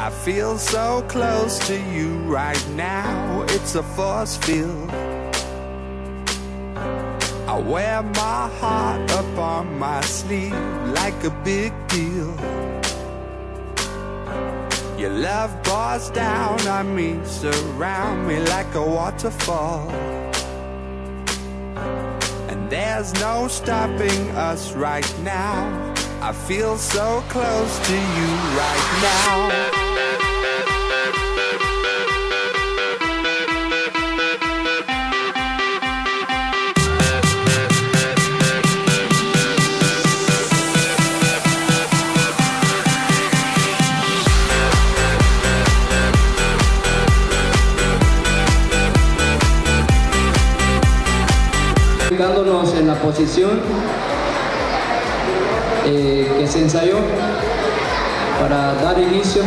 I feel so close to you right now, it's a force field. I wear my heart up on my sleeve like a big deal. Your love pours down on me, surround me like a waterfall. And there's no stopping us right now. I feel so close to you right now. Ubicándonos en la posición que se ensayó para dar inicio.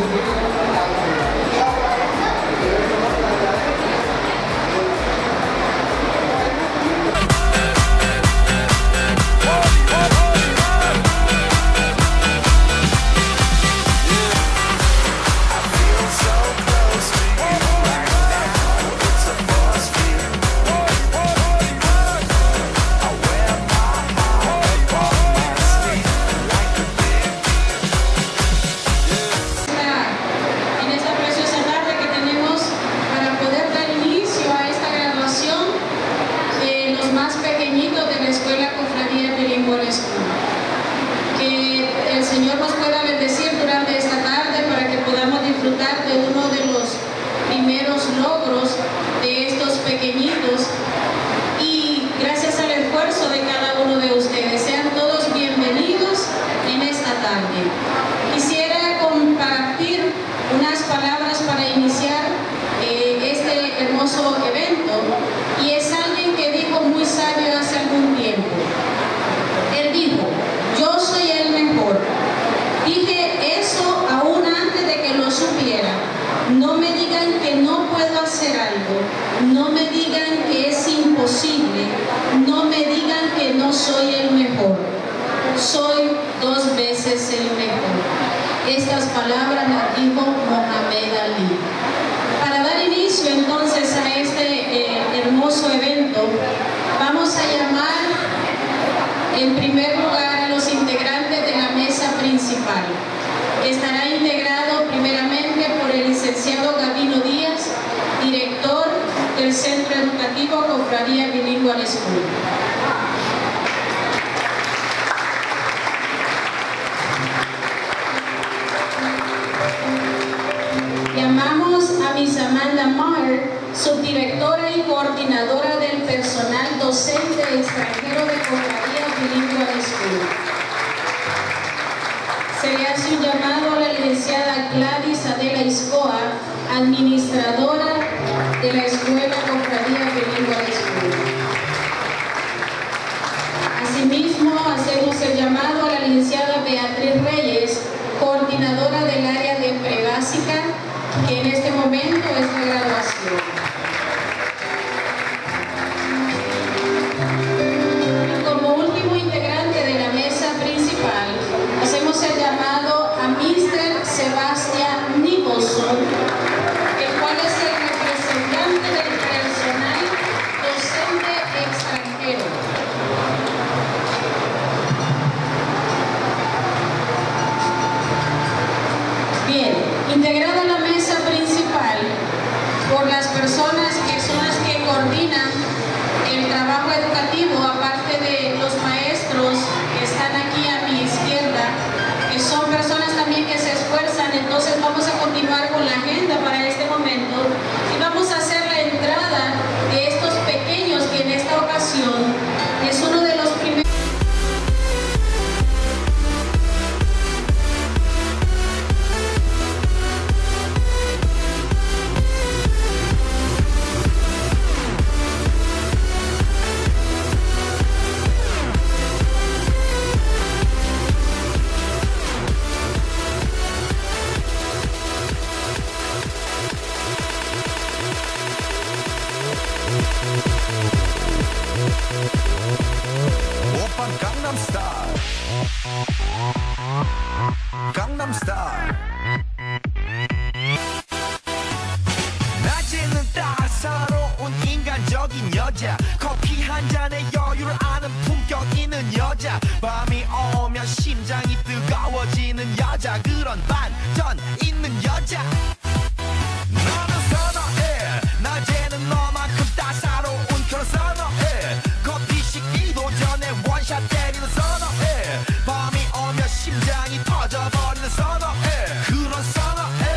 Que el Señor nos pueda bendecir durante esta tarde para que podamos disfrutar de uno de los primeros logros de estos pequeñitos, y gracias al esfuerzo de cada uno de ustedes. Sean todos bienvenidos en esta tarde. Quisiera compartir unas palabras para iniciar este hermoso evento, y es alguien que dijo muy sabio hace algún tiempo. Él dijo: yo soy el mejor. Dije eso aún antes de que lo supiera. No me digan que no puedo hacer algo. No me digan que es imposible. No me digan que no soy el mejor. Soy 2 veces el mejor. Estas palabras las dijo Mohamed Ali. Para dar inicio entonces a este hermoso evento, vamos a llamar en primer lugar a los integrantes de la mesa principal, que estará integrado primeramente por el licenciado Gabino Díaz, director del Centro Educativo Cofradía Bilingual School. Llamamos a Miss Amanda Maher, subdirectora y coordinadora del personal docente extranjero de Cofradía Bilingual School. Se le hace un llamado a la licenciada Gladys Adela Iscoa, administradora de la Escuela Cofradía Bilingual School. Asimismo, hacemos el llamado a la licenciada Beatriz Reyes, coordinadora del área de prebásica, que en este momento es de graduación. Y como último integrante de la mesa principal, hacemos el llamado a Mr. Sebastián Nicholson, el cual es el representante del personal docente extranjero. Bien, integrada la mesa principal por las personas que son las que coordinan el trabajo educativo, aparte de los maestros que están aquí a mi izquierda, que son personas también que se esfuerzan. Entonces vamos a continuar con la agenda para este momento y vamos a hacer la entrada de estos pequeños, que en esta ocasión es uno de los primeros. 여자 커피 한 잔에 여유를 아는 품격 있는 여자 밤이 오면 심장이 뜨거워지는 여자 그런 반전 있는 여자 너는 선어해 낮에는 너만큼 따사로운 그런 선어해 커피 식기도 전에 원샷 때리는 선어해 밤이 오면 심장이 터져버리는 선어해 그런 선어해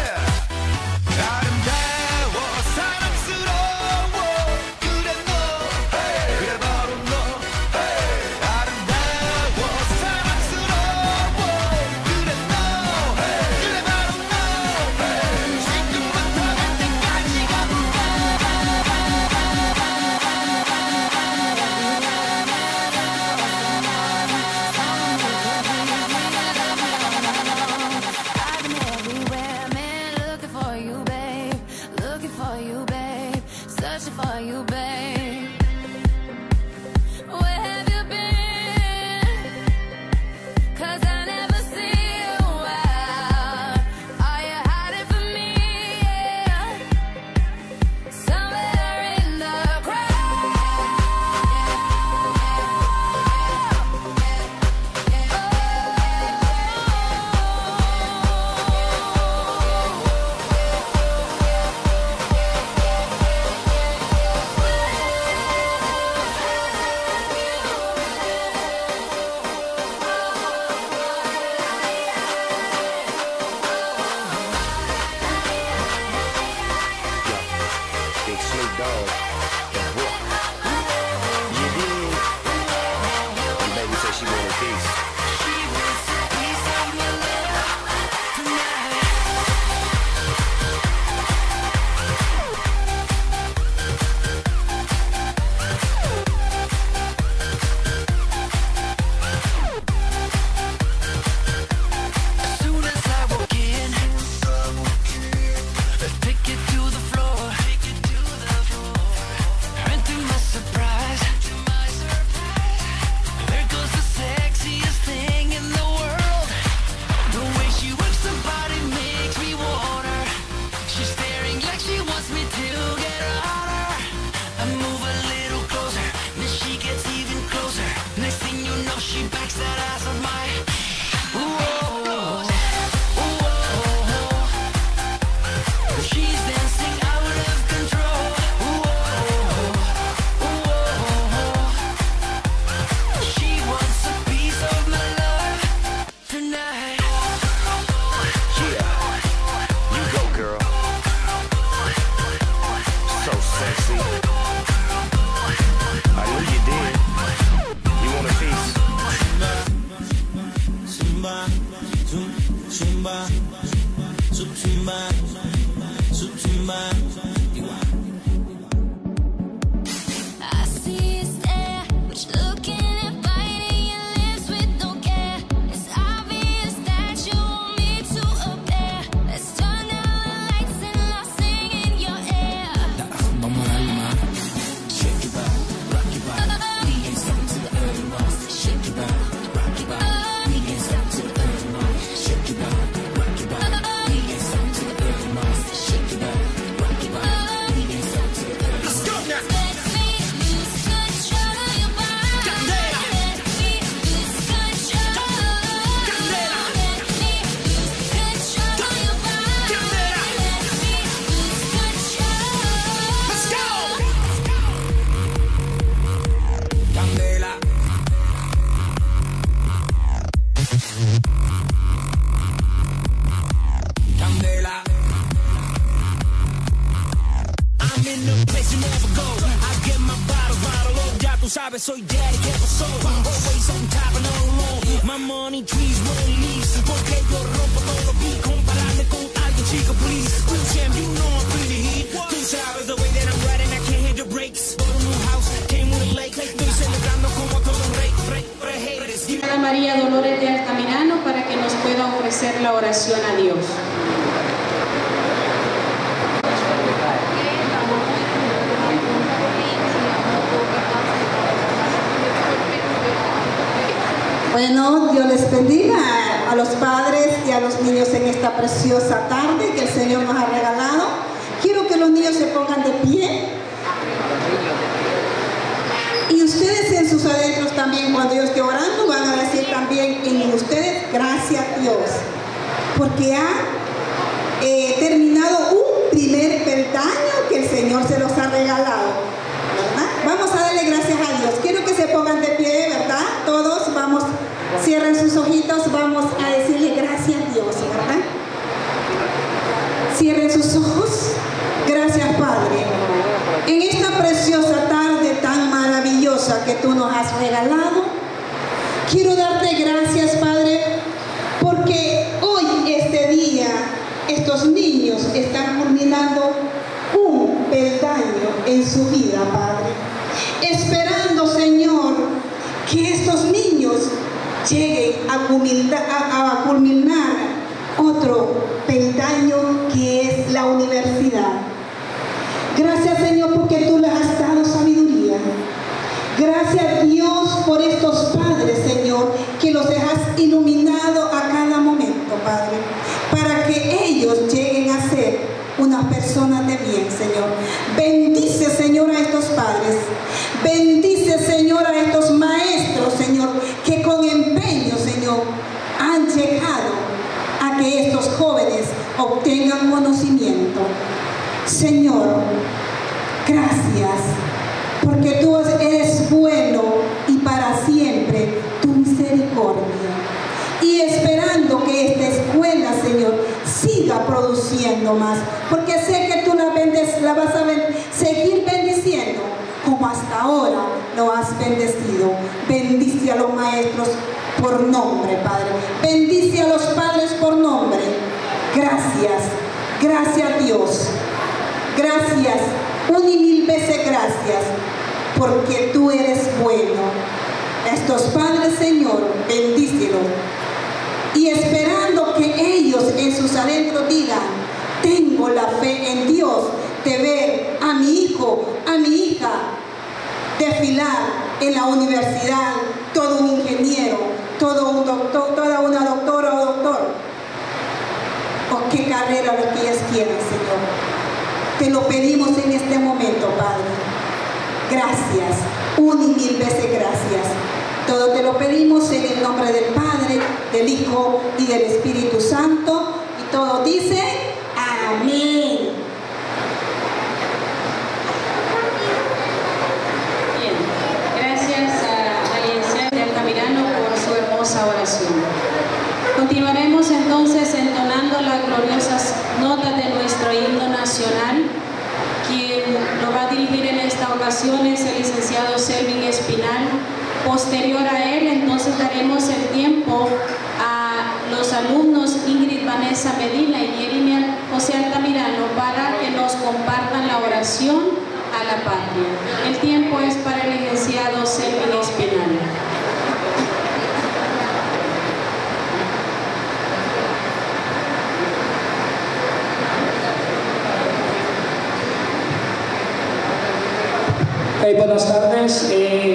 아름다워 사랑스러워 그래 너 그래 바로 너 아름다워 사랑스러워 그래 너 그래 바로 너 지금부터 갈 때까지 I've been everywhere, man, looking for you, babe. Looking for you, babe. Searching for you, babe. Where have you been? 'Cause I never see you out. Are you hiding from me? Yeah. Somewhere in the Big Snoop Dogg, the book. You did. And baby said she wanted peace. As soon as I walk in, take it to the floor. And to my surprise, there goes the sexiest thing in the world. The way she works the body makes me want her. She's staring like she wants me to get on her. I move a little closer, then she gets even closer. Next thing you know, she backs that ass of mine. She's dancing out of control. She wants a piece of my love tonight. Yeah. You go, girl. So sexy. I knew you did. You want a piece? I see you stare, but you're looking and biting your lips with no care. It's obvious that you want me to appear. Let's turn down the lights and I'll sing in your ear. Vamos a darle más. Shake your body, rock your body. We ain't stop till the early morning. Shake your body, rock your body. We ain't stop till the early morning. Shake your body, rock your body. We ain't stop till the early morning. Shake your body, rock your body. We ain't stop till the early morning. Let's go now. Let me lose control of your body. Candela. Let me lose control. Candela. Let me lose control of your body. Candela. Let me lose control. Let's go. Candela. Candela. I'm in the place you never go. I get my bottle up. Ya tú sabes, soy daddy, ¿qué pasó? Always on top and on low. My money trees won't leave. Porque yo rompo todo lo beat. Compararme con alguien, chico, please. Real champ, you know I'm pretty heat. Tú sabes the way that I'm riding, I can't hit the brakes. Bought a new house, came with a lake. Estoy celebrando como todo un rey. Haters, give Ana María Dolores de Altamirano para que nos pueda ofrecer la oración a Dios. Bueno, Dios les bendiga a los padres y a los niños en esta preciosa tarde que el Señor nos ha regalado. Quiero que los niños se pongan de pie. ustedes en sus adentros también, cuando yo esté orando, van a decir también en ustedes, gracias Dios, porque han terminado un primer peldaño que el Señor se los ha regalado, ¿verdad? Vamos a darle gracias a Dios. Quiero que se pongan de pie, ¿verdad? Todos vamos, cierren sus ojitos, vamos a decirle gracias a Dios, ¿verdad? Cierren sus ojos. Gracias, Padre. En esta preciosa tarde tan maravillosa que tú nos has regalado, quiero darte gracias, Padre, porque hoy, este día, estos niños están culminando un peldaño en su vida, Padre. Esperando, Señor, que estos niños lleguen a culminar otro peldaño que es la universidad. Gracias, Señor, porque tú les has dado sabiduría. Gracias, Dios, por estos padres, Señor, que los has iluminado a cada momento, Padre, para que ellos lleguen a ser unas personas de bien, Señor. Bendice, Señor, a estos padres. Bendice, Señor, a estos maestros, Señor, que con empeño, Señor, han llegado a que estos jóvenes obtengan conocimiento. Señor, gracias, porque tú eres bueno y para siempre tu misericordia. Y esperando que esta escuela, Señor, siga produciendo más, porque sé que tú la vas a seguir bendiciendo como hasta ahora lo has bendecido. Bendice a los maestros por nombre, Padre. Bendice a los padres por nombre. Gracias, gracias, Dios. Gracias, un y mil veces gracias, porque tú eres bueno. Estos padres, Señor, bendícelos. Y esperando que ellos en sus adentros digan, tengo la fe en Dios de ver a mi hijo, a mi hija desfilar en la universidad, todo un ingeniero, todo un doctor, toda una doctora o doctor, o qué carrera lo que ellas quieran, Señor. Te lo pedimos en este momento, Padre. Gracias, un y mil veces gracias. Todo te lo pedimos en el nombre del Padre, del Hijo y del Espíritu Santo. Y todo dice, amén. Bien, gracias a Alianza de Altamirano por su hermosa oración. Continuaremos entonces entonando las gloriosas notas de nuestro himno nacional. Quien lo va a dirigir en esta ocasión es el licenciado Selvin Espinal. Posterior a él, entonces daremos el tiempo a los alumnos Ingrid Vanessa Medina y Jeremy José Altamirano para que nos compartan la oración a la patria. El tiempo es para el licenciado Selvin Espinal. Buenas tardes.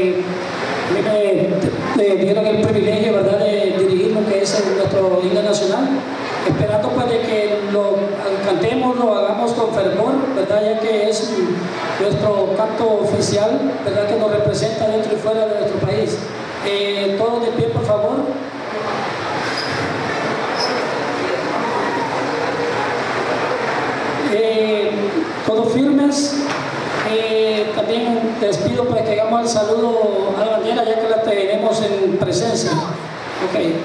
Me dieron el privilegio, ¿verdad?, de dirigir lo que es nuestro himno nacional, esperando pues de que lo cantemos, lo hagamos con fervor, ¿verdad?, ya que es nuestro canto oficial, ¿verdad?, que nos representa dentro y fuera de nuestro país. Todos de pie, por favor. Todos firmes. También les pido para que hagamos el saludo a la bandera, ya que la tenemos en presencia. Okay.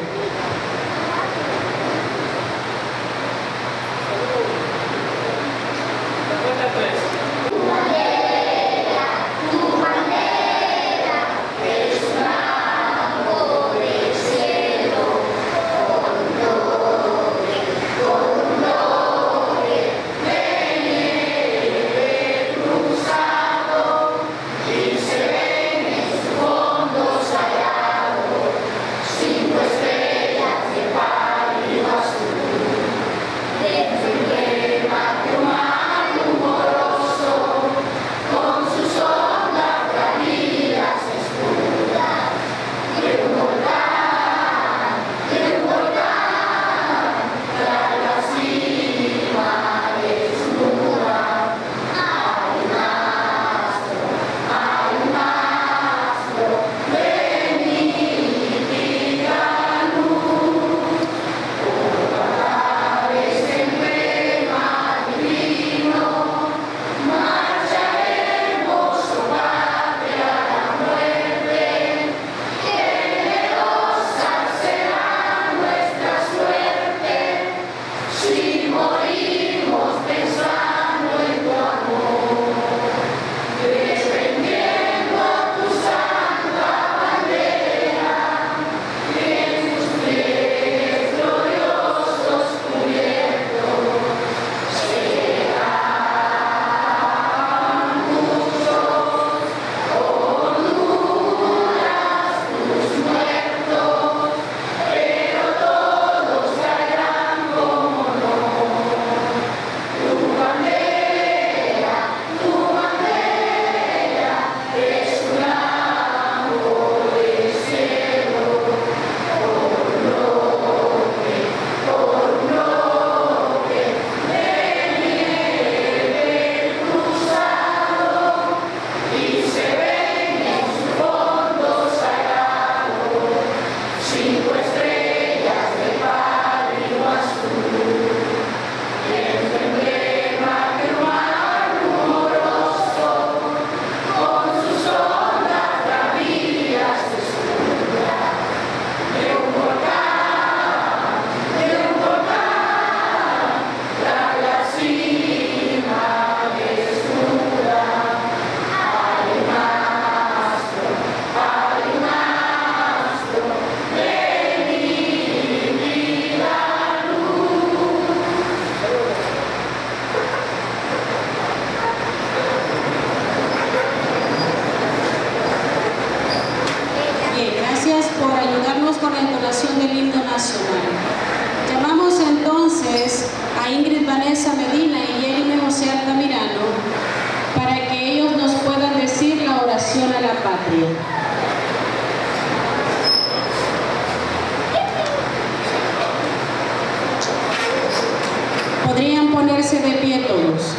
Sin tu estrella. ponerse de pie todos.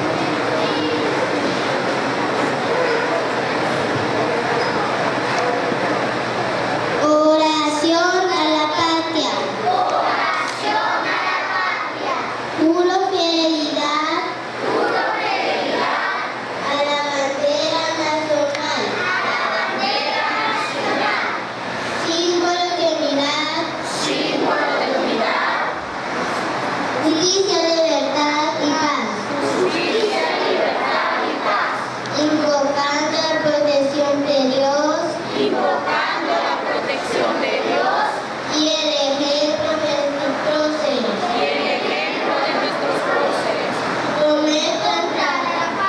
Oración a la patria. Oración a la patria. Juro fidelidad. Juro fidelidad. A la bandera nacional. A la bandera nacional. Símbolo de unidad. Símbolo de unidad. Justicia, libertad y paz. Justicia, libertad y paz. Invocando la protección de Dios. Invocando la protección de Dios. Y el ejemplo de nuestros próceres. Y el ejemplo de nuestros próceres. Prometo honrar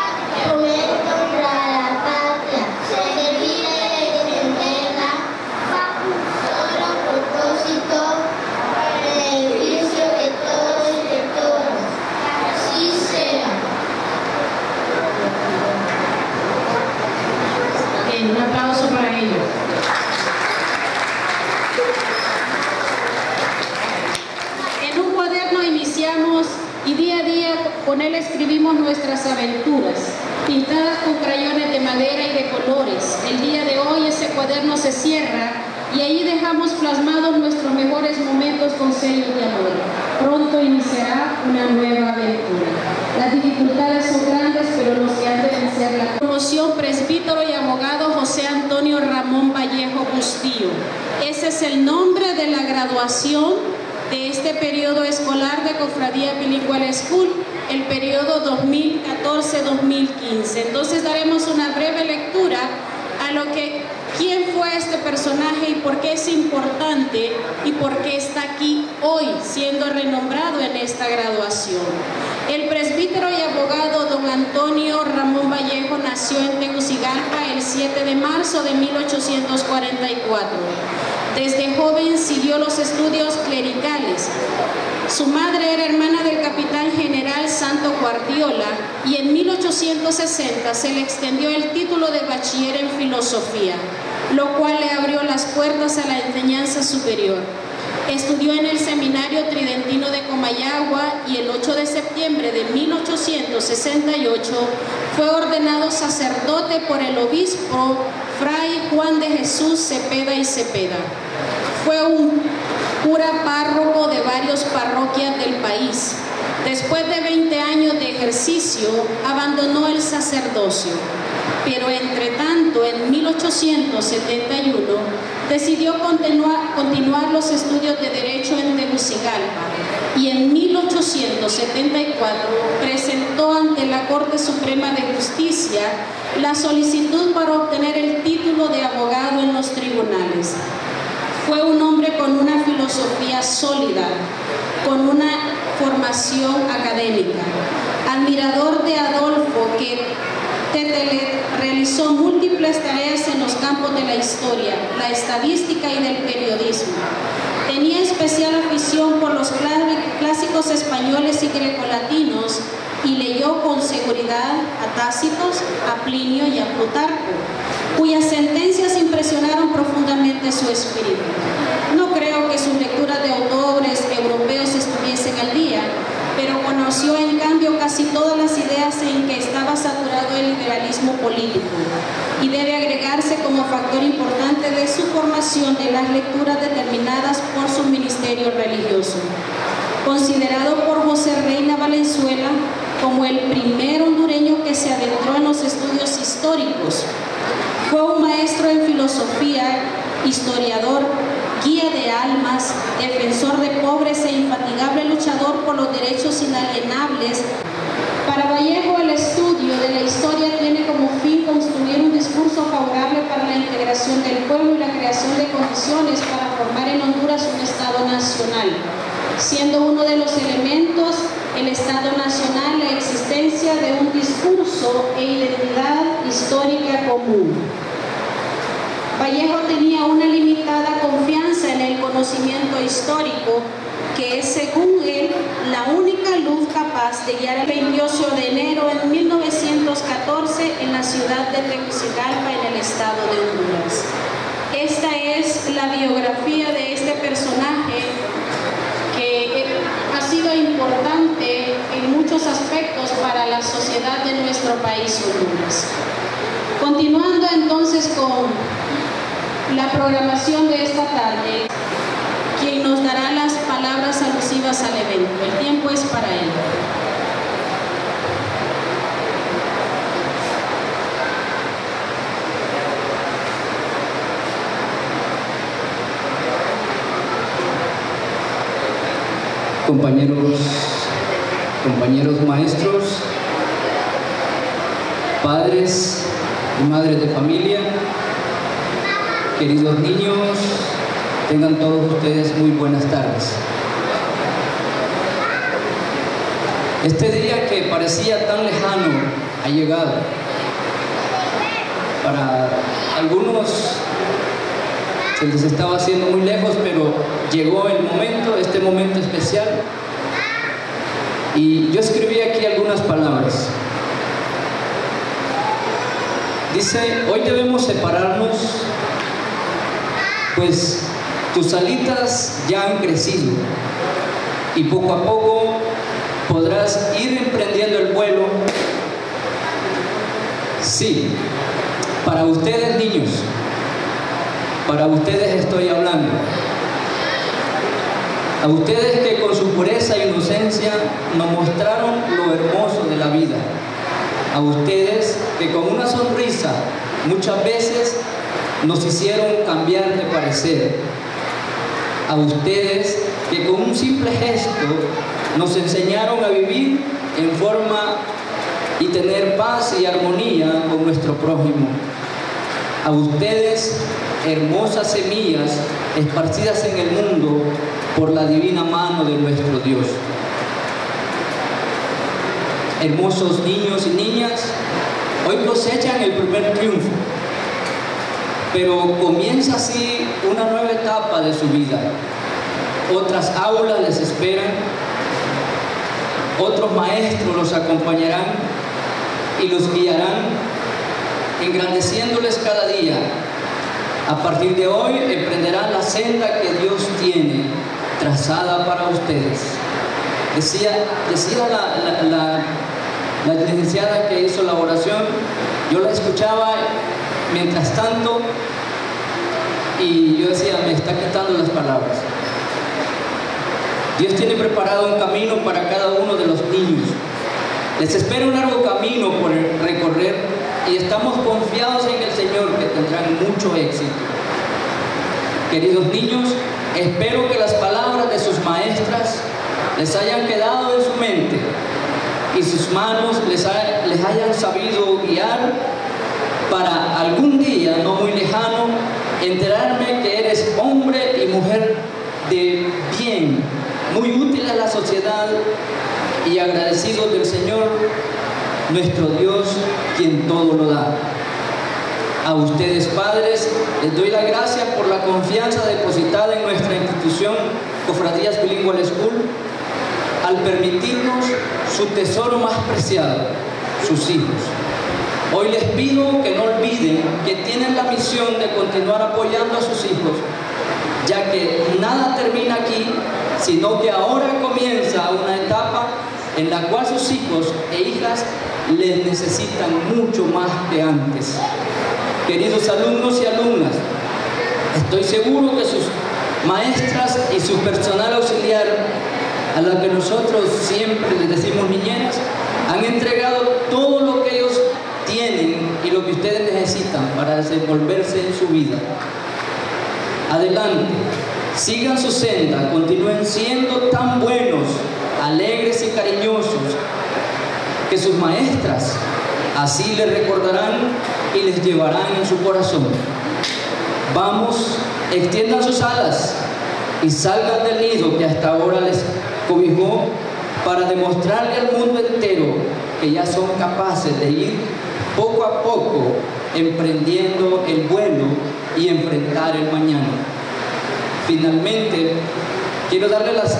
la patria. Servirla y defenderla. Solo propósito para el beneficio de todos y de todas. Así sea. Bien, un aplauso para ellos. En un cuaderno iniciamos y día a día con él escribimos nuestras aventuras, pintadas con crayones de madera y de colores. El día de hoy ese cuaderno se cierra y ahí dejamos plasmados nuestros mejores momentos con sellos de amor. Pronto iniciará una nueva aventura. Las dificultades son grandes, pero no se han de vencer la promoción. Presbítero y abogado José Antonio Ramón Vallejo Bustillo. Ese es el nombre de la graduación de este periodo escolar de Cofradía Bilingüe School, el periodo 2014-2015. Entonces daremos una breve lectura a lo que quién fue este personaje y por qué es importante y por qué está aquí hoy siendo renombrado en esta graduación. El presbítero y abogado don Antonio Ramón Vallejo nació en Tegucigalpa el 7 de marzo de 1844. Desde joven siguió los estudios clericales. Su madre era hermana del capitán general Santo Guardiola y en 1860 se le extendió el título de bachiller en filosofía, lo cual le abrió las puertas a la enseñanza superior. Estudió en el Seminario Tridentino de Comayagua y el 8 de septiembre de 1868 fue ordenado sacerdote por el obispo Fray Juan de Jesús Cepeda y Cepeda. Fue un cura párroco de varias parroquias del país. Después de 20 años de ejercicio, abandonó el sacerdocio. Pero entre tanto, en 1871, decidió continuar los estudios de Derecho en Tegucigalpa y en 1874 presentó ante la Corte Suprema de Justicia la solicitud para obtener el título de abogado en los tribunales. Fue un hombre con una filosofía sólida, con una formación académica, admirador de Adolfo, que realizó múltiples tareas en los campos de la historia, la estadística y del periodismo. Tenía especial afición por los clásicos españoles y grecolatinos y leyó con seguridad a Tácitos, a Plinio y a Plutarco, cuyas sentencias impresionaron profundamente su espíritu. No creo que sus lecturas de autores europeos estuviesen al día, pero conoció en cambio casi todas las ideas en que estaba saturado el liberalismo político y debe agregarse como factor importante de su formación de las lecturas determinadas por su ministerio religioso. Considerado por José Reina Valenzuela como el primer hondureño que se adentró en los estudios históricos, fue un maestro en filosofía, historiador, guía de almas, defensor de pobres e infatigable luchador por los derechos inalienables. Para Vallejo, el estudio de la historia tiene como fin construir un discurso favorable para la integración del pueblo y la creación de condiciones para formar en Honduras un Estado nacional, siendo uno de los elementos el Estado nacional la existencia de un discurso e identidad histórica común. Vallejo tenía una limitada confianza en el conocimiento histórico, que es, según él, la única luz capaz de guiar el 28 de enero de 1914 en la ciudad de Tegucigalpa, en el estado de Honduras. Esta es la biografía de este personaje que ha sido importante en muchos nuestro país Honduras. Continuando entonces con la programación de esta tarde, quien nos dará las palabras alusivas al evento. El tiempo es para él. Compañeros maestros, padres y madres de familia, queridos niños, tengan todos ustedes muy buenas tardes. Este día que parecía tan lejano ha llegado. Para algunos se les estaba haciendo muy lejos, pero llegó el momento, este momento especial. Y yo escribí aquí algunas palabras. Dice: hoy debemos separarnos, pues tus alitas ya han crecido y poco a poco podrás ir emprendiendo el vuelo. Sí, para ustedes niños, para ustedes estoy hablando. A ustedes que con su pureza e inocencia nos mostraron lo hermoso de la vida. A ustedes que con una sonrisa muchas veces nos hicieron cambiar de parecer. A ustedes que con un simple gesto nos enseñaron a vivir en forma y tener paz y armonía con nuestro prójimo. A ustedes, hermosas semillas esparcidas en el mundo por la divina mano de nuestro Dios. Hermosos niños y niñas, hoy cosechan el primer triunfo, pero comienza así una nueva etapa de su vida. Otras aulas les esperan, otros maestros los acompañarán y los guiarán, engrandeciéndoles cada día. A partir de hoy emprenderán la senda que Dios tiene trazada para ustedes. Decía la licenciada que hizo la oración, yo la escuchaba mientras tanto y yo decía, me está quitando las palabras. Dios tiene preparado un camino para cada uno de los niños. Les espera un largo camino por recorrer y estamos confiados en el Señor que tendrán mucho éxito. Queridos niños, espero que las palabras de sus maestras les hayan quedado en su mente y sus manos les hayan sabido guiar para algún día, no muy lejano, enterarme que eres hombre y mujer de bien, muy útil a la sociedad y agradecidos del Señor, nuestro Dios, quien todo lo da. A ustedes, padres, les doy la gracia por la confianza depositada en nuestra institución, Cofradías Bilingual School, al permitirnos su tesoro más preciado, sus hijos. Hoy les pido que no olviden que tienen la misión de continuar apoyando a sus hijos, ya que nada termina aquí, sino que ahora comienza una etapa en la cual sus hijos e hijas les necesitan mucho más que antes. Queridos alumnos y alumnas, estoy seguro que sus maestras y su personal auxiliar, a la que nosotros siempre les decimos niñeras, han entregado todo lo que ellos tienen y lo que ustedes necesitan para desenvolverse en su vida. Adelante, sigan su senda, continúen siendo tan buenos, alegres y cariñosos, que sus maestras así les recordarán y les llevarán en su corazón. Vamos, extiendan sus alas y salgan del nido que hasta ahora les cobijó, para demostrarle al mundo entero que ya son capaces de ir poco a poco emprendiendo el vuelo y enfrentar el mañana. Finalmente, quiero darle las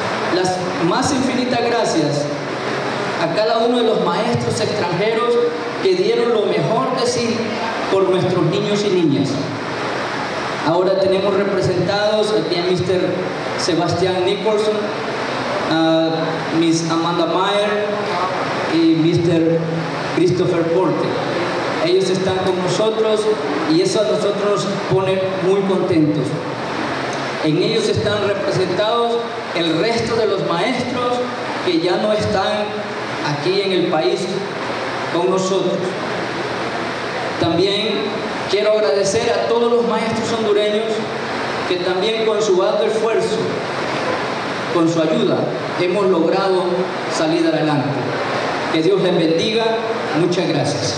más infinitas gracias a cada uno de los maestros extranjeros que dieron lo mejor de sí por nuestros niños y niñas. Ahora tenemos representados aquí a Mr. Sebastián Nicholson, a Miss Amanda Mayer y Mr. Christopher Porte. Ellos están con nosotros y eso a nosotros nos pone muy contentos. En ellos están representados el resto de los maestros que ya no están aquí en el país con nosotros. También quiero agradecer a todos los maestros hondureños que también con su alto esfuerzo, con su ayuda, hemos logrado salir adelante. Que Dios les bendiga. Muchas gracias.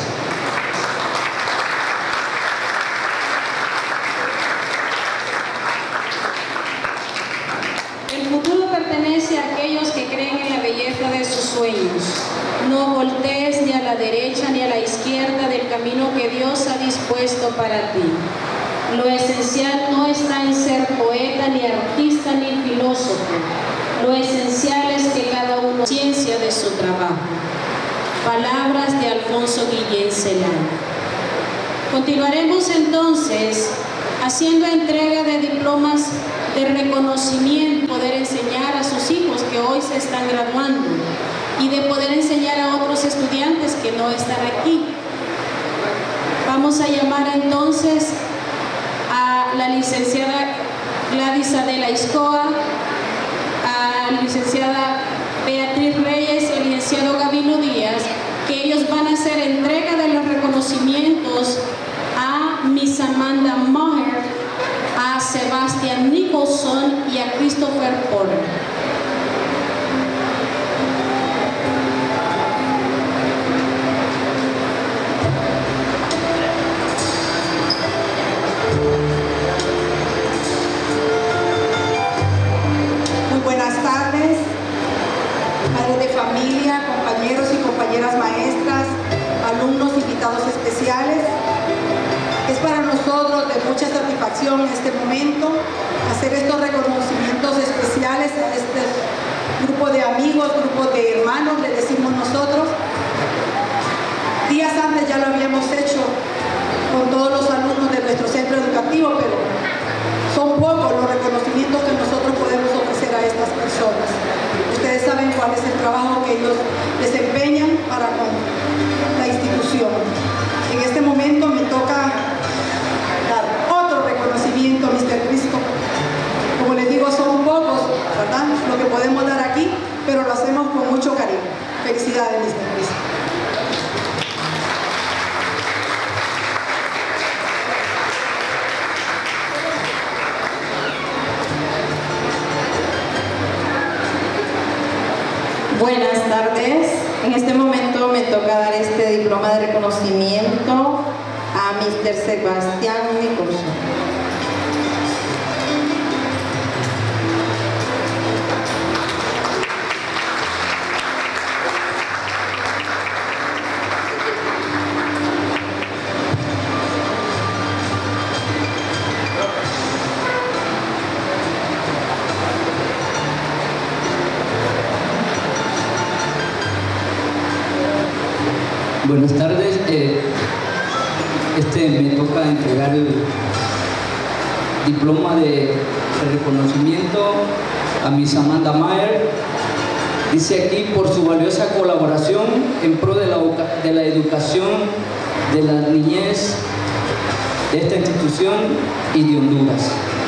El futuro pertenece a aquellos que creen en la belleza de sus sueños. No voltees ni a la derecha ni a la izquierda del camino que Dios ha dispuesto para ti. Lo esencial no está en ser poeta, ni artista, ni filósofo. Lo esencial es que cada uno ciencia de su trabajo. Palabras de Alfonso Guillén Celán. Continuaremos entonces haciendo entrega de diplomas de reconocimiento, poder enseñar a sus hijos que hoy se están graduando y de poder enseñar a otros estudiantes que no están aquí. Vamos a llamar entonces a la licenciada Gladys Adela Iscoa, a la licenciada Beatriz Reyes y al licenciado Gabino Díaz, que ellos van a hacer entrega de los reconocimientos a Miss Amanda Maher, a Sebastian Nicholson y a Christopher Porter. Familia, compañeros y compañeras maestras, alumnos invitados especiales. Es para nosotros de mucha satisfacción en este momento hacer estos reconocimientos especiales a este grupo de amigos, grupo de hermanos, le decimos nosotros. Días antes ya lo habíamos hecho con todos los alumnos de nuestro centro educativo, pero son pocos los reconocimientos que nosotros podemos ofrecer a estas personas. Ustedes saben cuál es el trabajo que ellos desempeñan para con la institución. En este momento me toca dar otro reconocimiento a Mr. Cristo. Como les digo, son pocos, ¿verdad?, lo que podemos dar aquí, pero lo hacemos con mucho cariño. Felicidades, Mr. Cristo. Buenas tardes. En este momento me toca dar este diploma de reconocimiento a Mr. Sebastián Nicholson. Buenas tardes. Me toca entregar el diploma de reconocimiento a Miss Amanda Maher. Dice aquí por su valiosa colaboración en pro de la educación de la niñez de esta institución y de Honduras.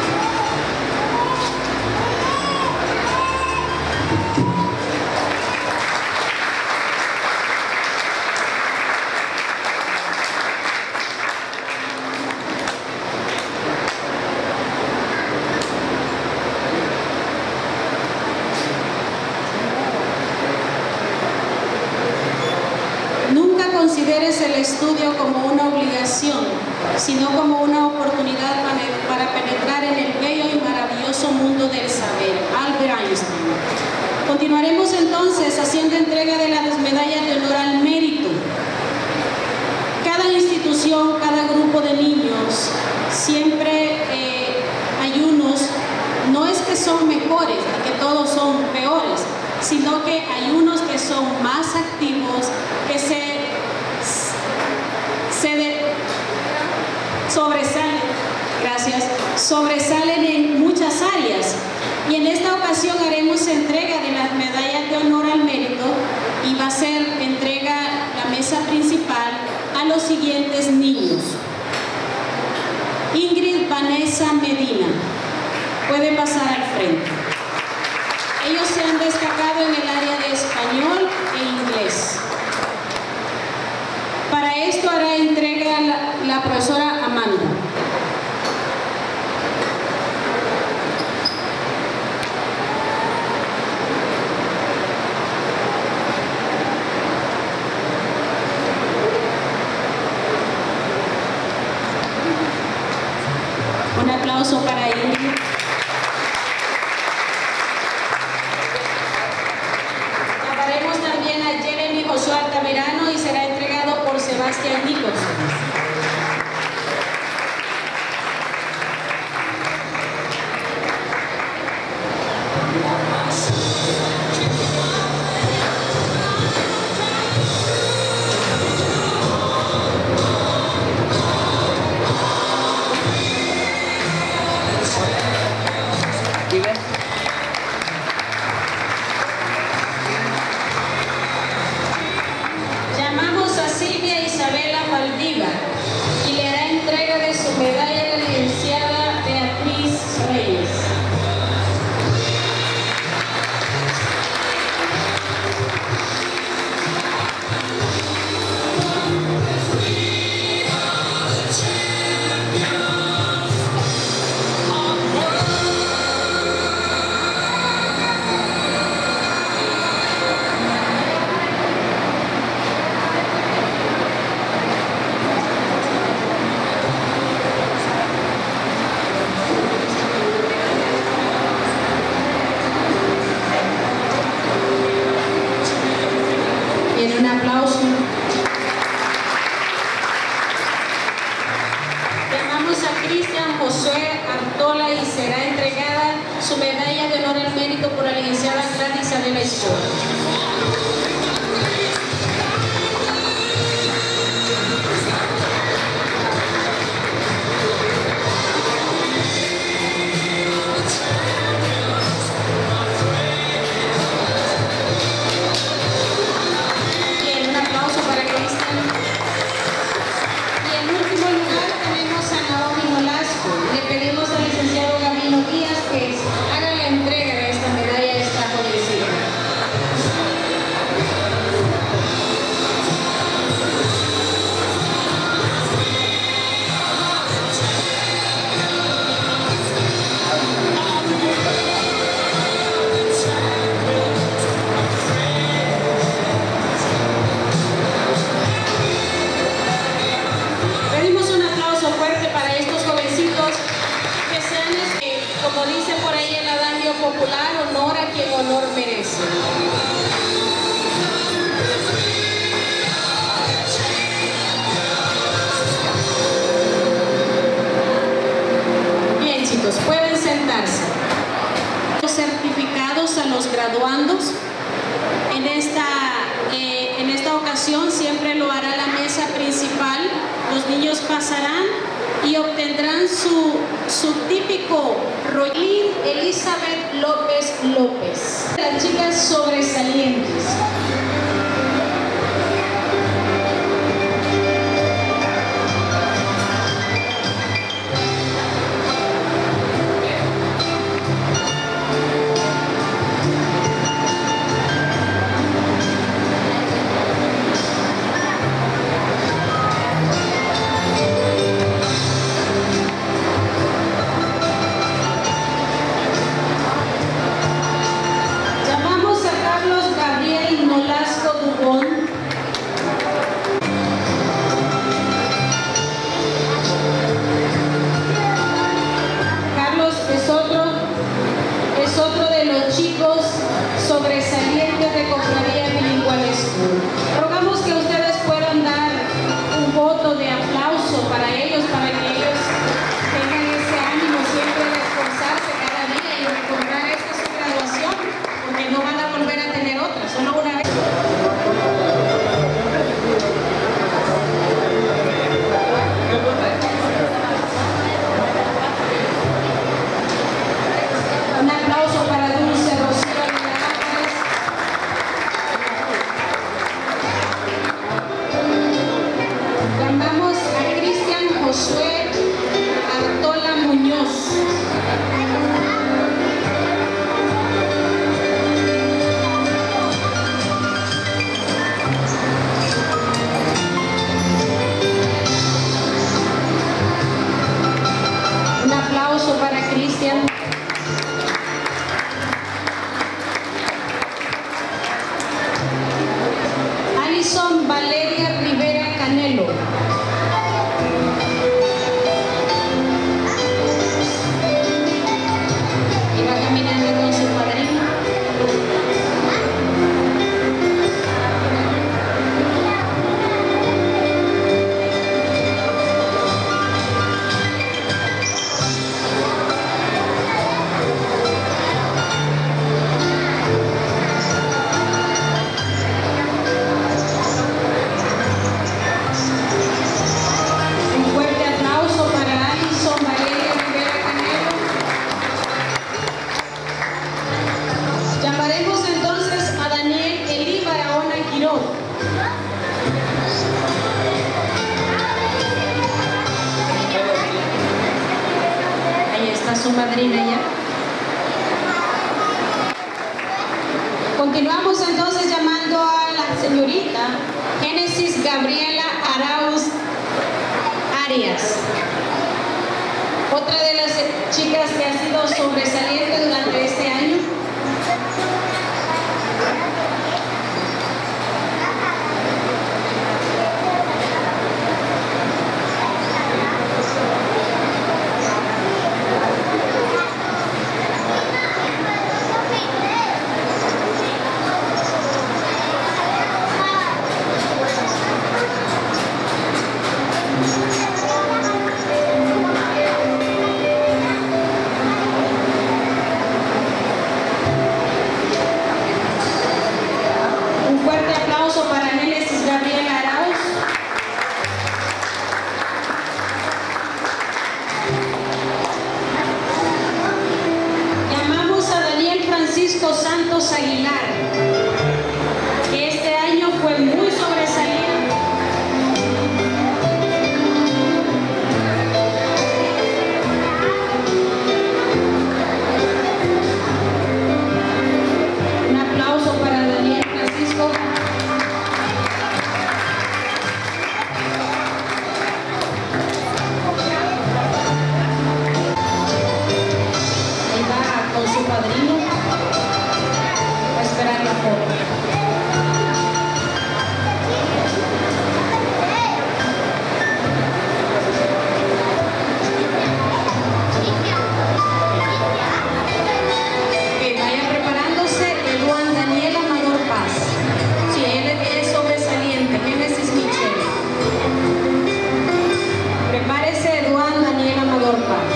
Consideres el estudio como una obligación, sino como una oportunidad para penetrar en el bello y maravilloso mundo del saber. Albert Einstein. Continuaremos entonces haciendo entrega de las medallas de honor al mérito. Cada institución, cada grupo de niños, siempre hay unos, no es que son mejores, ni que todos son peores, sino que hay unos que son más activos, que sobresalen en muchas áreas. Y en esta ocasión haremos entrega de las medallas de honor al mérito y va a ser entrega la mesa principal a los siguientes niños. Ingrid Vanessa Medina, puede pasar al frente. Ellos se han destacado en el área de español e inglés. Para esto hará entrega la profesora Amanda. Un aplauso para Ingrid. Llamaremos también a Jeremy Josué Altamirano y será entregado por Sebastián Nicholson. Llamamos a Silvia Isabela Valdívar y le hará entrega de su medalla a la licenciada Beatriz Reyes. Tiene un aplauso. Llamamos a Cristian Josué Artola y será entregada su medalla de honor al mérito por la licenciada Gladys Adela Iscoa. Bien, un aplauso para Cristian. Y en último lugar tenemos a Naomi Nolasco. Le pedimos al licenciado Gabino Díaz que haga la entrega de esta medalla a esta jovencita. Pedimos un aplauso fuerte para estos jovencitos que sean, como dice por ahí el adagio popular, honor a quien honor merece. Bien, chicos, pueden sentarse. Los certificados a los graduandos. En esta ocasión siempre lo hará la mesa principal. Los niños pasarán y obtendrán su típico rolín. Elizabeth López López. Las chicas sobresalientes. Llamamos a Carlos Gabriel Nolasco Dubón. Carlos es otro de los chicos sobresalientes de Cofradía Bilingüe School. Rogamos que ustedes puedan dar un voto de aplauso para ellos, para que ellos tengan ese ánimo siempre de esforzarse cada día y recordar esta es su graduación, porque no van a volver a tener otra, solo una vez. Un aplauso para Dulce Rocío Álvarez. Josué Artola Muñoz. Un aplauso para Cristian. Alison Valeria Rivera Canelo. Iba caminando con su padrino. Un fuerte aplauso para Alison Valeria Rivera Canelo. Llamaremos entonces a Daniel Elí Barahona Quiroz. Ahí está su madrina ya. Continuamos entonces llamando a la señorita Génesis Gabriela Arauz Arias, otra de las chicas que ha sido sobresaliente durante este año. Un fuerte aplauso para Génesis Gabriela Arauz. Llamamos a Daniel Francisco Santos Aguilar, que este año fue muy sobresaliente. Un aplauso para Daniel Francisco. Ahí va con su padrino. Va a esperar la foto. Ok, vaya preparándose Eduan Daniel Amador Paz. Sí, él es sobresaliente. Génesis Michelle. Prepárese Eduan Daniel Amador Paz.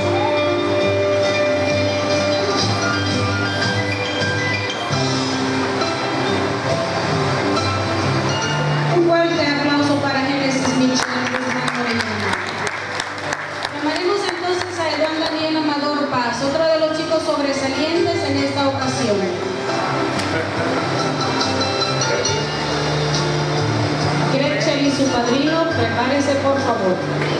Un fuerte aplauso para Génesis Michelle. Llamaremos entonces a Eduan Daniel Amador Paz, otro de los chicos sobresalientes en esta ocasión. Gretchen y su padrino, prepárese por favor.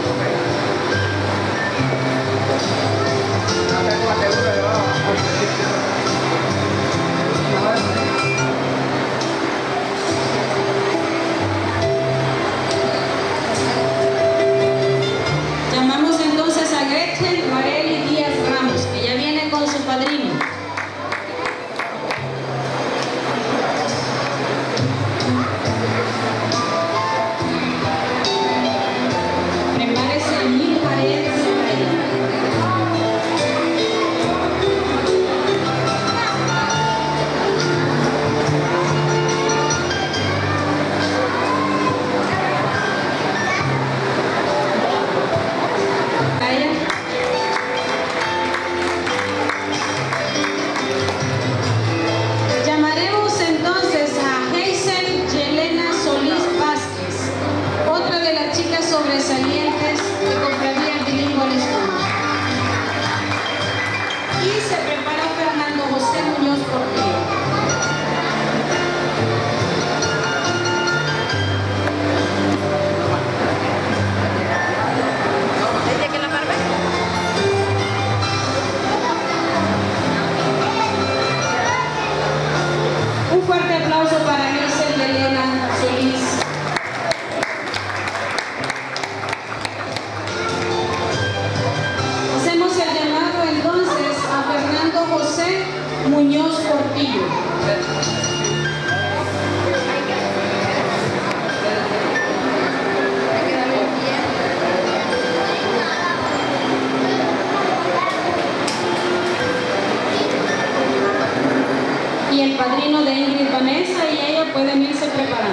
Llamamos entonces a Gretchen Marely Díaz Ramos, que ya viene con su padrino. Prepárese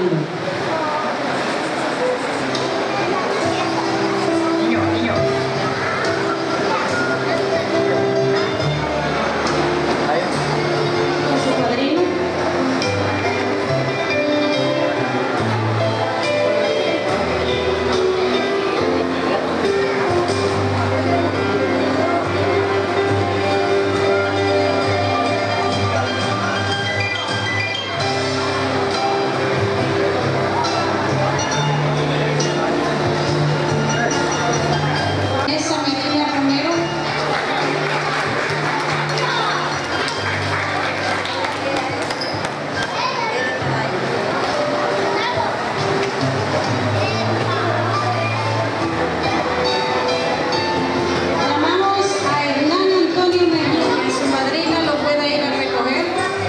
trabajando. Con su padrino. Esa Medina Romero. Llamamos a Hernán Antonio Mejía, su madrina lo puede ir a recoger.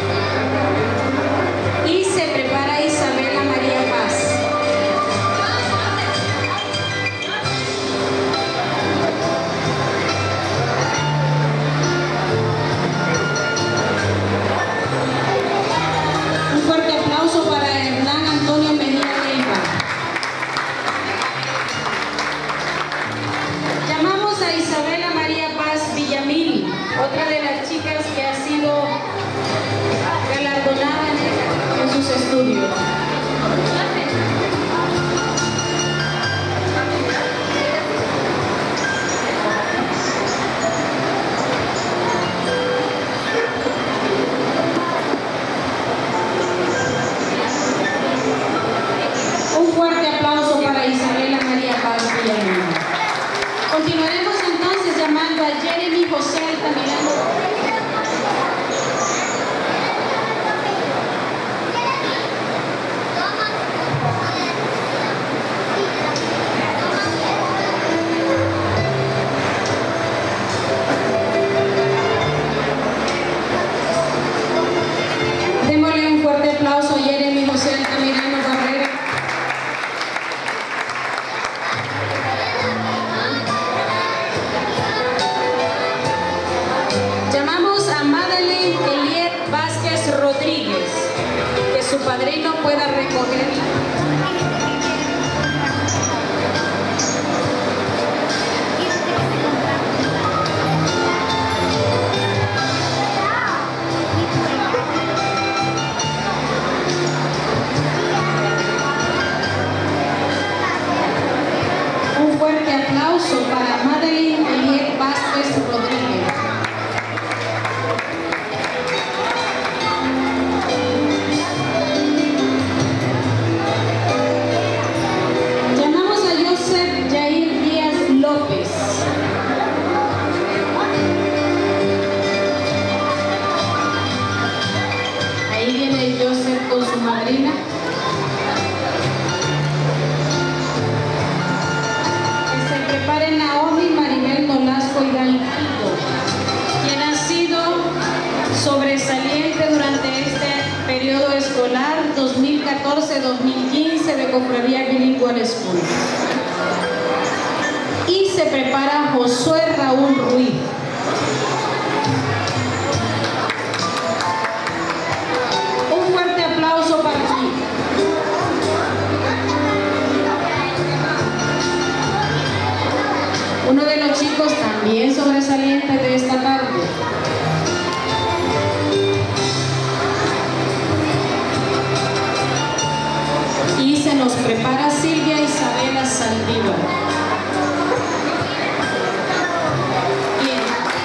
Y se prepara Isabela María Paz. Un fuerte aplauso para Hernán Antonio Mejía Leiva. Llamamos a Isabela María Paz Villamil, otra de las chicas que ha sido galardonada en sus estudios. Un fuerte aplauso para Isabela María Paz Villamil. Continuaremos entonces llamando a Jeremy José Altamirano. Démosle un fuerte aplauso a Jeremy José Altamirano Barrera. Llamamos a Madeleine Eliet Vázquez Rodríguez, que su padrino pueda recogerla. Un fuerte aplauso para Madeleine Eliet Vázquez Rodríguez. Llamamos a Joseph Jair Díaz López. Ahí viene Joseph con su madrina. Que se prepare Naomi Maribel Nolasco Hidalgo, quien ha sido sobresaliente durante este periodo escolar 2014-2015 de Cofradía Bilingual School. Y se prepara Josué Raúl Ruiz. Un fuerte aplauso para ti. Uno de los chicos también sobresalientes de esta tarde. Y se nos prepara Silvia Isabela Saldívar. Bien.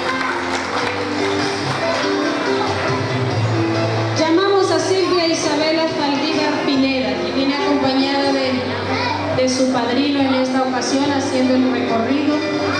Llamamos a Silvia Isabela Saldívar Pineda, que viene acompañada de su padrino en esta ocasión haciendo el recorrido.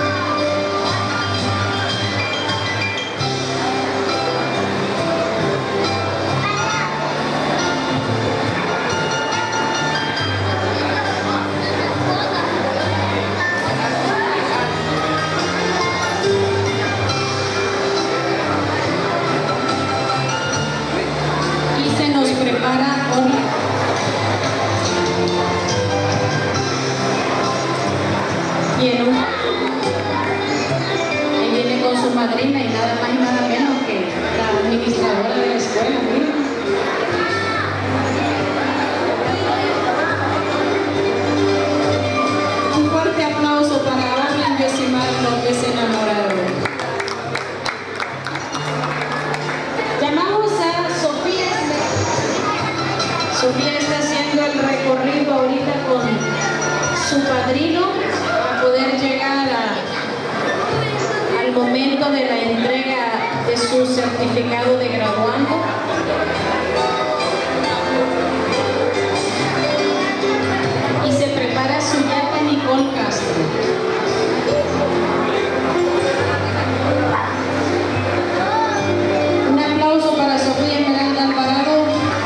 madrina y nada más y nada menos que la administradora de la escuela. Mira. recorrido ahorita con su padrino para poder llegar al momento de la entrega de su certificado de graduando. Y se prepara su yapa Nicole Castro. Un aplauso para Sofía Esmeralda Alvarado.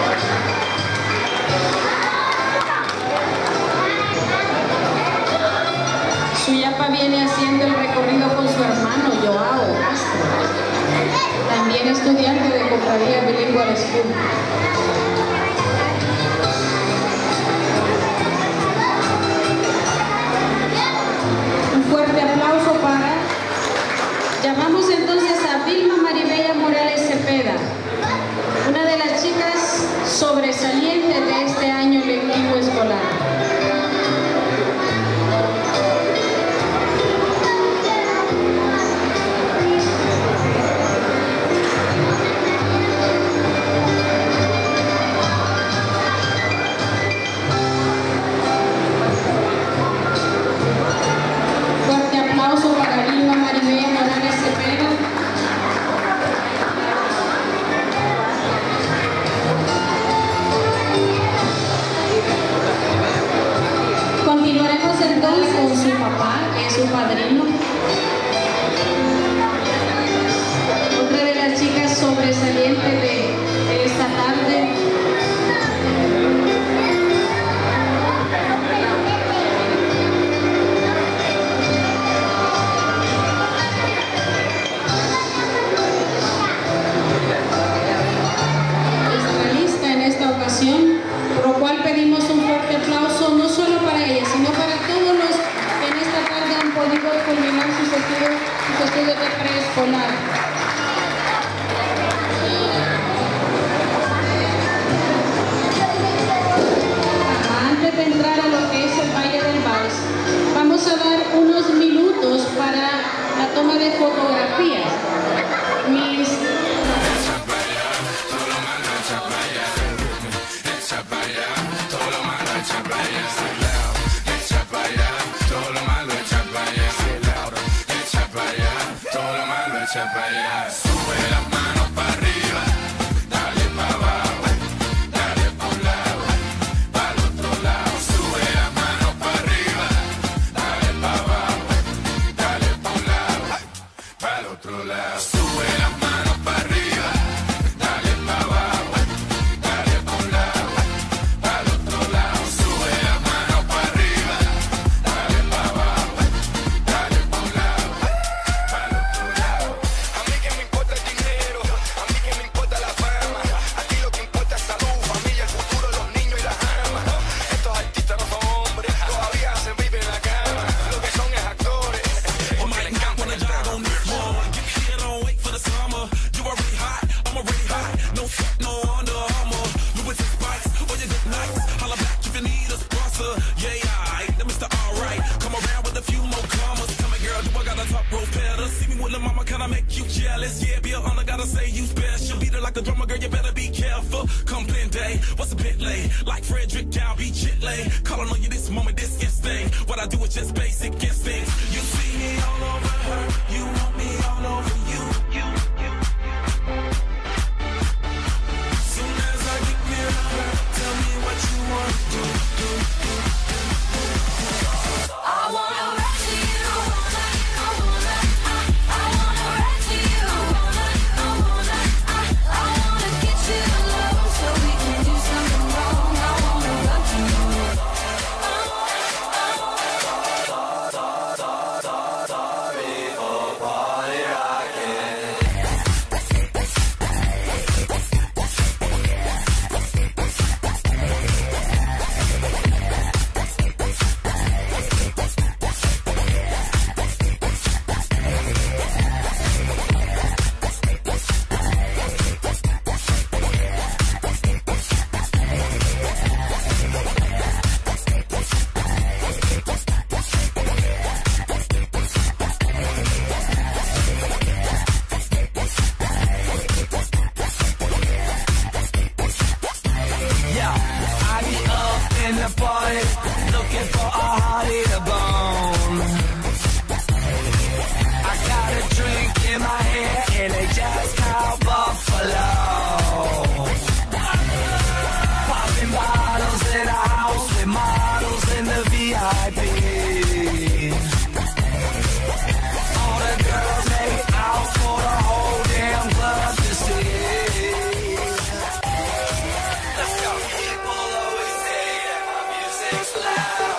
Su yapa viene haciendo el recorrido con su hermano Joao Castro, también estudiante de Cofradía Bilingual School. Un fuerte aplauso para... Llamamos entonces a Vilma Maribella Morales Cepeda, una de las chicas sobresalientes de este año lectivo escolar. Continuaremos entonces con su papá, que es su padrino. Otra de las chicas sobresalientes de esta tarde. Está lista en esta ocasión, por lo cual pedimos un fuerte aplauso no solo para ella, sino para todos los que en esta tarde han podido culminar sus estudios de preescolar. Antes de entrar a lo que es el baile del vals, vamos a dar unos minutos para la toma de fotografías. Sube las manos para arriba, dale para abajo, dale para un lado, para el otro lado. Sube las manos para arriba, dale para abajo, dale para un lado, para el otro lado. Sube las manos para arriba, dale para abajo, dale para un lado, para el otro lado. Sube las manos para arriba, dale para abajo, dale para un lado, para el otro lado. A mí que me importa el dinero, a mí que me importa la fama. A ti lo que importa es salud, familia, el futuro, los niños y las armas. Estos artistas no son hombres, todavía se viven en la cama. Lo que son es actores, porque les encanta el drama. Yeah, be a honor, gotta say you special. Beat it like a drummer, girl, you better be careful. Come blend day, what's a bit late? Like Frederick Down, be chitlay. Calling on you this moment, this instinct. What I do is just basic instincts. You see me all over her, you want me all over you. Soon as I get near her, tell me what you want to do. I wanna rap to you. a party, looking for a hearty to bone. I got a drink in my hand and a jazz cow buffalo. Popping bottles in a house with models in the VIP. All the girls make out for the whole damn club to see. Let's go. People always say that my music's loud.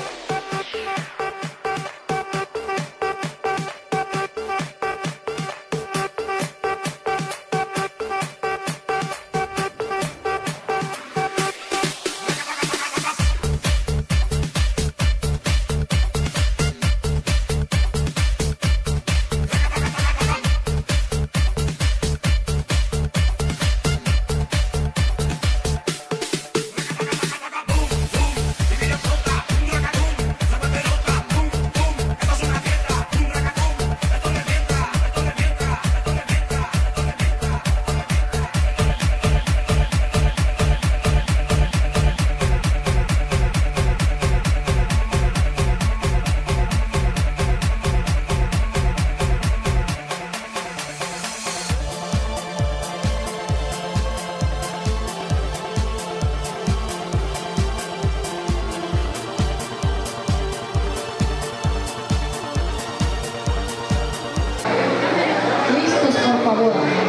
Listos, por favor.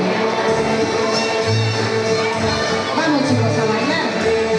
Vamos, chicos, a bailar.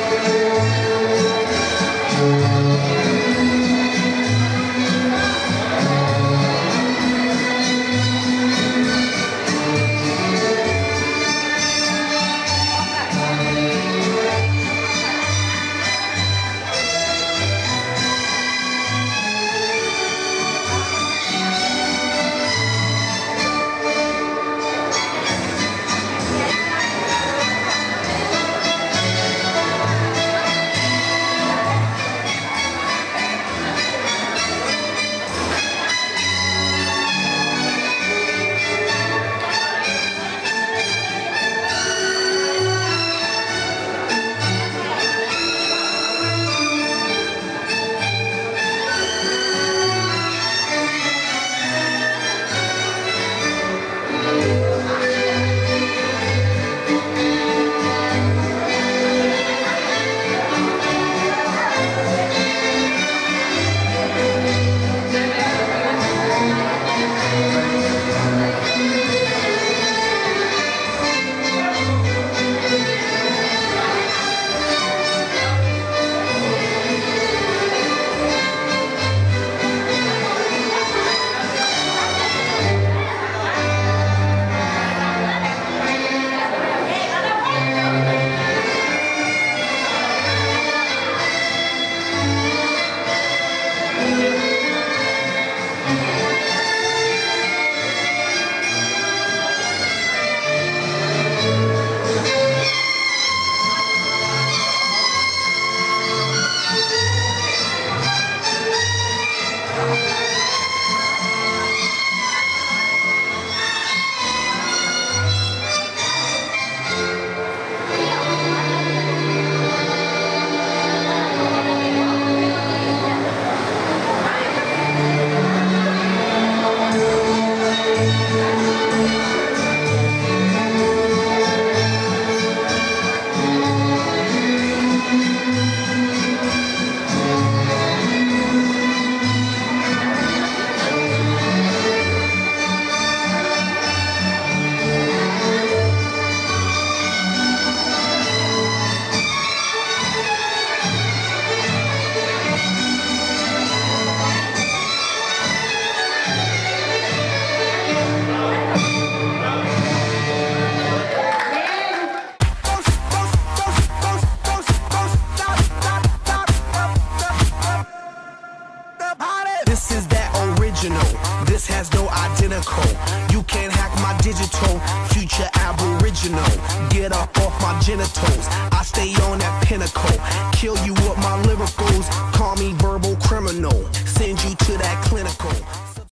This has no identical. You can't hack my digital. Future aboriginal. Get up off my genitals. I stay on that pinnacle. Kill you with my lyricals. Call me verbal criminal. Send you to that clinical.